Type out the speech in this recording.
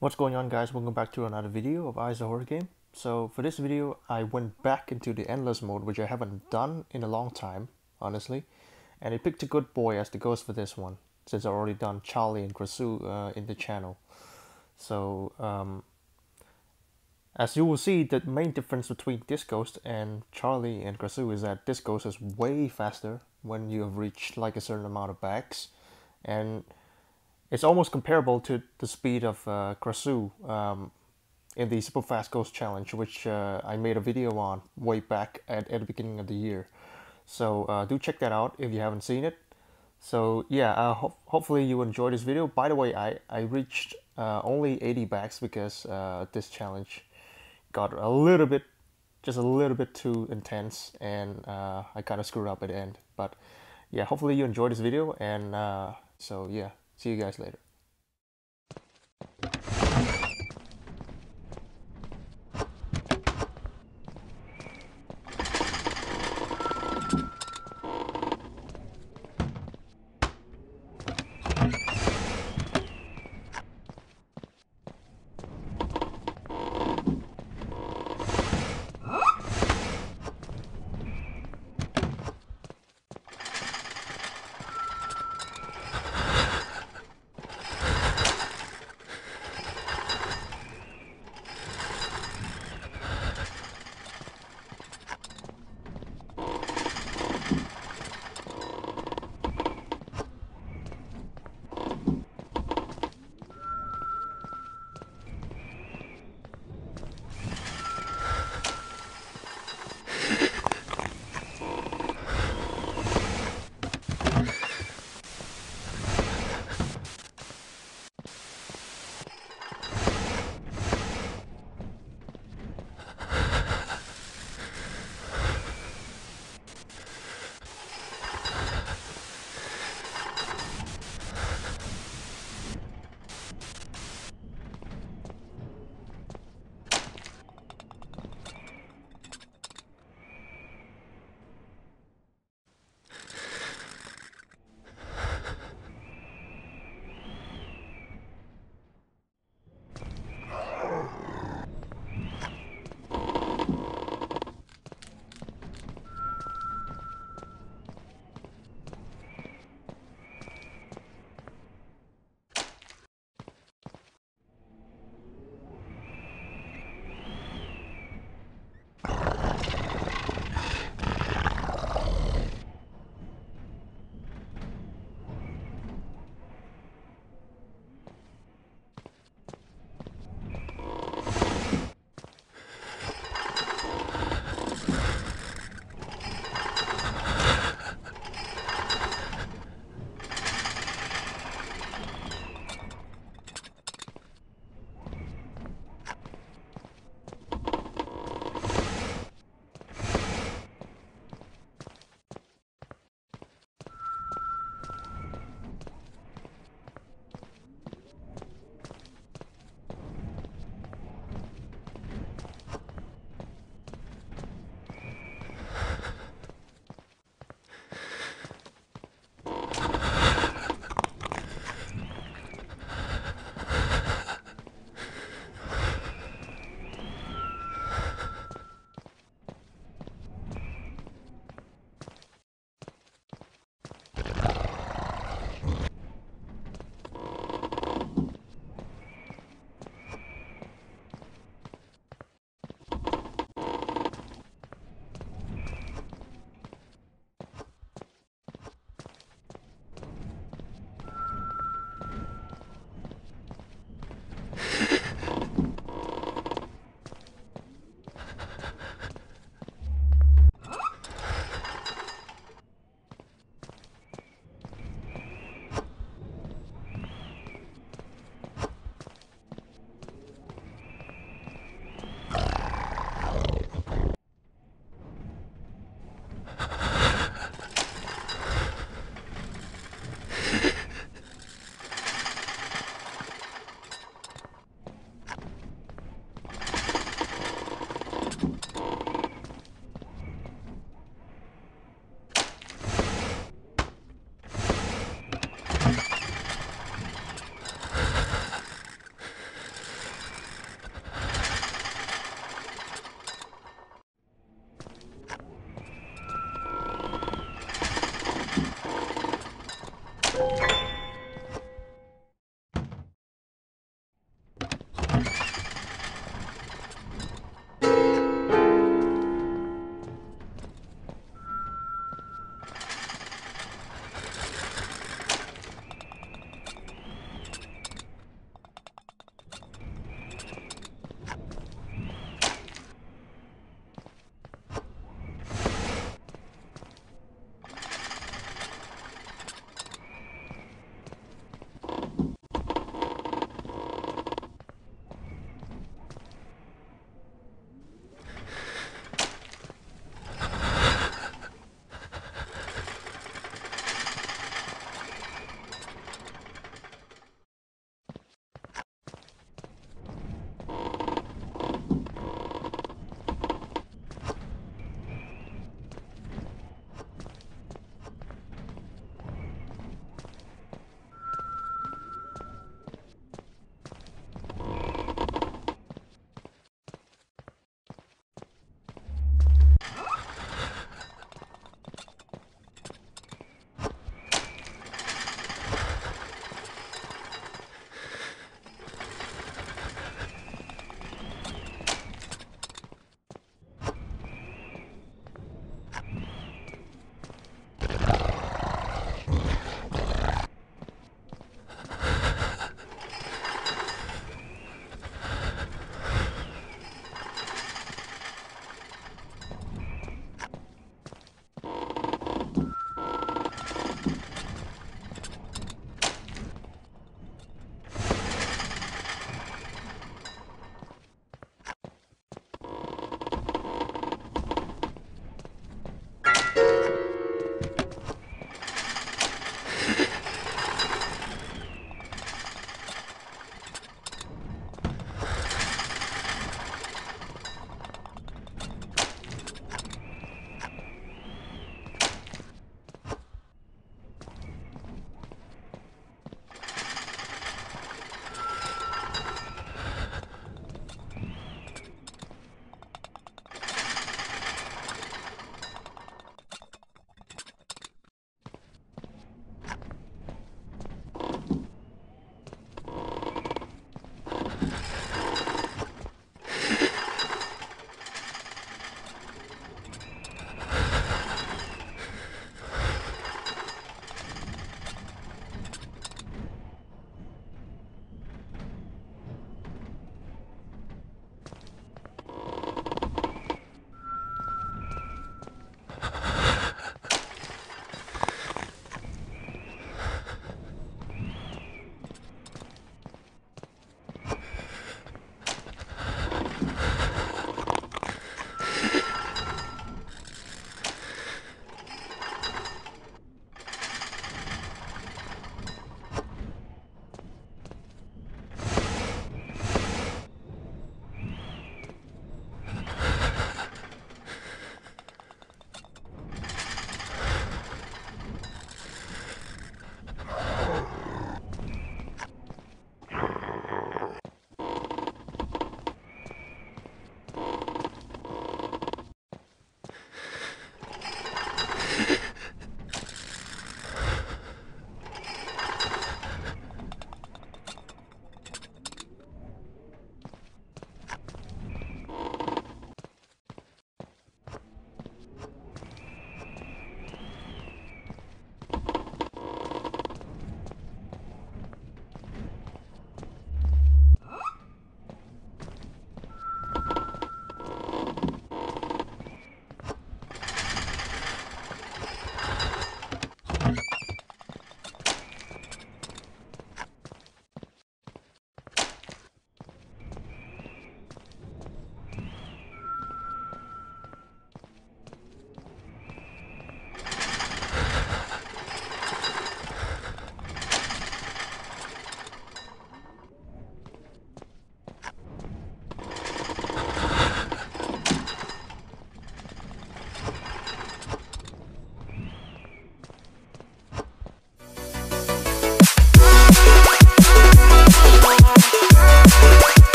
What's going on, guys? Welcome back to another video of Eyes the Horror Game. So for this video I went back into the endless mode, which I haven't done in a long time, honestly, and I picked a good boy as the ghost for this one since I've already done Charlie and Krasu in the channel. So as you will see, the main difference between this ghost and Charlie and Krasu is that this ghost is way faster when you have reached like a certain amount of bags, and it's almost comparable to the speed of Krasu in the Super Fast Ghost Challenge, which I made a video on way back at the beginning of the year. So do check that out if you haven't seen it. So yeah, hopefully you enjoyed this video. By the way, I reached only 80 bags because this challenge got a little bit, just a little bit too intense, and I kind of screwed up at the end. But yeah, hopefully you enjoyed this video, and so yeah, see you guys later.